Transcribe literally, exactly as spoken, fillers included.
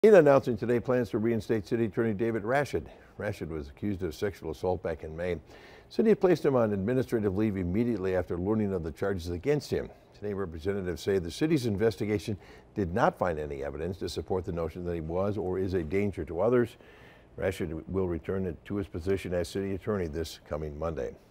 Neenah announcing today plans to reinstate City Attorney David Rashid. Rashid was accused of sexual assault back in May. City had placed him on administrative leave immediately after learning of the charges against him. Today, representatives say the city's investigation did not find any evidence to support the notion that he was or is a danger to others. Rashid will return to his position as city attorney this coming Monday.